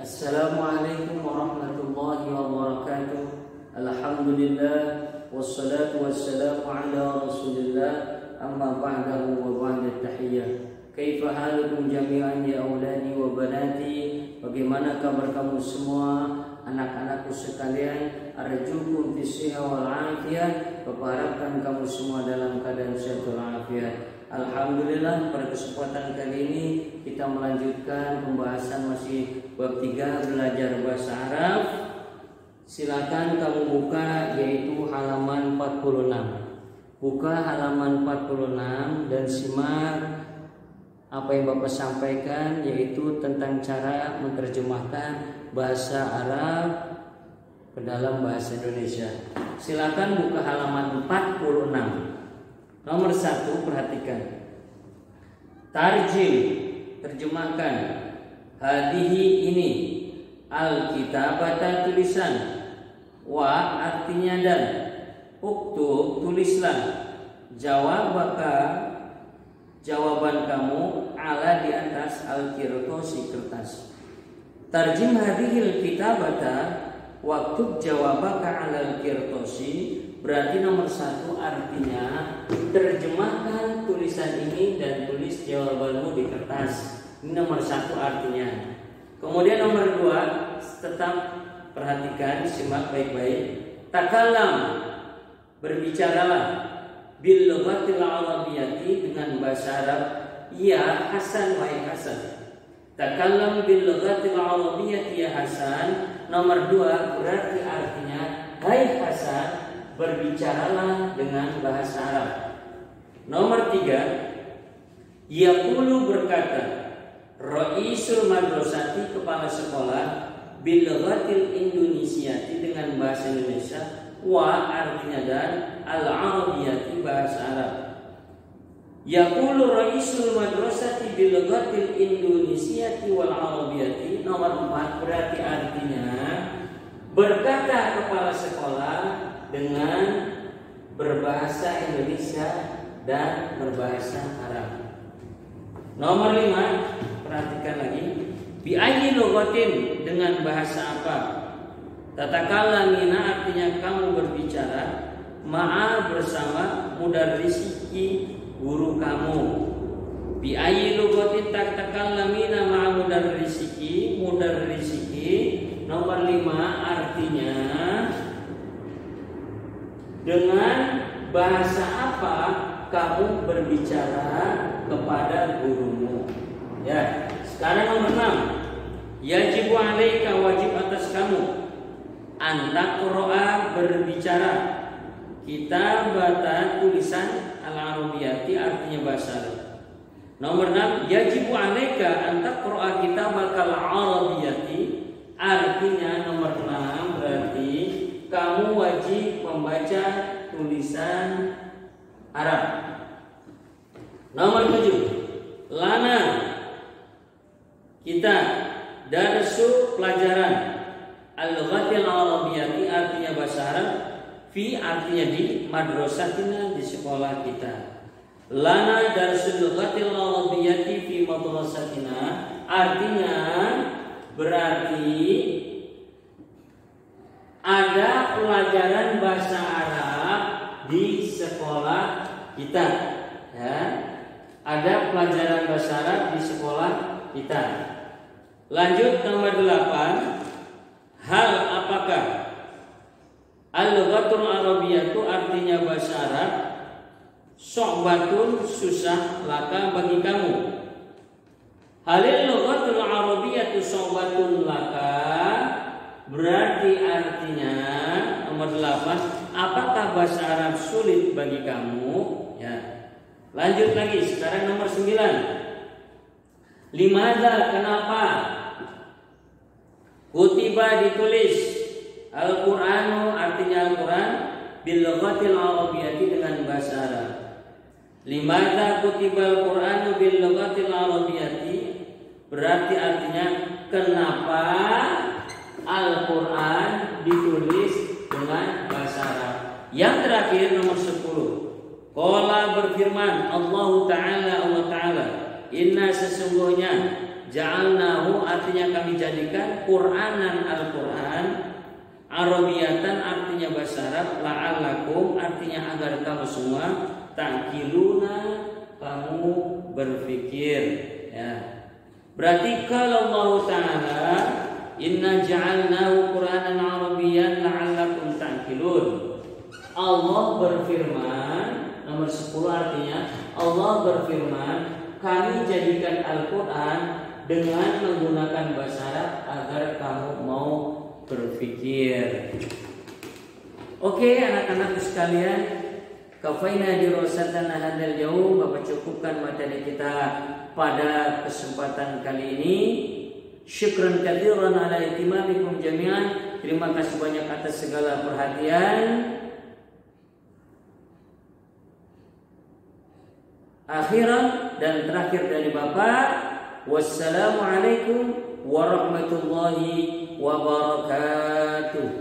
Assalamualaikum warahmatullahi wabarakatuh. Alhamdulillah wassalatu wassalamu ala Rasulillah amma ba'dahu wa ba'da tahiyyah. Kaifa halukum jami'an ya auladi wa banati? Bagaimana kabar kamu semua anak-anakku sekalian? Arjukum fis-sihah wal afiyah. Berharapkan kamu semua dalam keadaan sehat wal afiat. Alhamdulillah, pada kesempatan kali ini kita melanjutkan pembahasan masih bab 3 belajar bahasa Arab. Silakan kamu buka yaitu halaman 46. Buka halaman 46 dan simak apa yang Bapak sampaikan, yaitu tentang cara menerjemahkan bahasa Arab ke dalam bahasa Indonesia. Silakan buka halaman 46. Nomor 1, perhatikan. Tarjim, terjemahkan. Hadihi, ini. Al-kitabata, tulisan. Wa, artinya dan. Uktub, tulislah. Jawabaka, jawaban kamu. Ala, di atas. Al-kirtosi, kertas. Tarjim hadihil kitabata. Waktub jawabaka ala al-kirtosi. Berarti nomor 1 artinya terjemahkan tulisan ini dan tulis jawabanmu di kertas. Ini nomor 1 artinya. Kemudian nomor 2, tetap perhatikan, simak baik-baik. Takallam, berbicaralah. Bil lughatil arabiyyati, dengan bahasa Arab. Ya Hasan, wahai Hasan. Takallam bil lughatil arabiyyati ya Hasan. Nomor 2 berarti artinya, hai Hasan, berbicaralah dengan bahasa Arab. Nomor 3, yaqulu, berkata, Raisul madrasati, kepala sekolah, bil lughatil indonesiati, dengan bahasa Indonesia, wa, artinya dan, al arabiyyati, bahasa Arab. Yaqulu Raisul madrasati bil lughatil indonesiati wal arabiyyati. Nomor 4 berarti artinya, berkata kepala sekolah dengan berbahasa Indonesia dan berbahasa Arab. Nomor 5, perhatikan lagi. Bi ayyi lughatin, dengan bahasa apa? Tatakallamina, artinya kamu berbicara. Ma'a, bersama. Mudarrisiki, guru kamu. Bi ayyi lughatin tatakallamina ma'a mudarrisiki. Mudarrisiki. Nomor 5 artinya, dengan bahasa apa kamu berbicara kepada gurumu. Ya. Sekarang nomor 6. Yajibu 'alaika, wajib atas kamu. Antaqra'a, berbicara. Kitabata, tulisan. Al-arabiyyati, artinya bahasa Arab. Nomor 6. Yajibu 'alaika antaqra'a kitabakal arabiyyati. Artinya nomor 6 berarti kamu wajib membaca tulisan Arab. Nomor 7, lana, kita, darsu, pelajaran. Al-lughatil arabiyyati, artinya bahasa Arab. Fi, artinya di. Madrasatina, di sekolah kita. Lana darsul lughatil arabiyyati fi madrasatina, artinya berarti ada pelajaran bahasa Arab di sekolah kita. Ya, ada pelajaran bahasa Arab di sekolah kita. Lanjut nomor 8. Hal, apakah? Al-lughatul arabiyyatu, artinya bahasa Arab. So'batun, susah, laka, bagi kamu. Halil lughatul arabiyyatu so'batun laka, berarti artinya nomor 8, apakah bahasa Arab sulit bagi kamu? Ya. Lanjut lagi, sekarang nomor 9. Limadha, kenapa? Kutiba, ditulis. Al-Qur'anu, artinya Al-Qur'an, bil lughatil arabiyyati, dengan bahasa Arab. Limadha kutiba Al-Qur'anu bil lughatil arabiyyati, berarti artinya kenapa Al-Quran ditulis dengan bahasa Arab. Yang terakhir nomor 10. Qala, berfirman Allah Ta'ala, Inna sesungguhnya ja'alnahu artinya kami jadikan Qur'anan Al-Qur'an, Arabiyatan artinya bahasa Arab, la'allakum artinya agar kamu semua ta'qiluna kamu berpikir ya. Berarti kalau Allah Ta'ala inna ja'alnahu Qur'anan Arabiyyan la'allakum ta'qilun. Allah berfirman nomor 10 artinya Allah berfirman kami jadikan Al-Qur'an dengan menggunakan bahasa Arab agar kamu mau berpikir. Oke anak-anak sekalian, kafaina dirasatana hadzal yaum, Bapak cukupkan materi kita pada kesempatan kali ini. Syukran katsiran ala ihtimamikum jami'an. Terima kasih banyak atas segala perhatian. Akhiran dan terakhir dari Bapak, wassalamualaikum warahmatullahi wabarakatuh.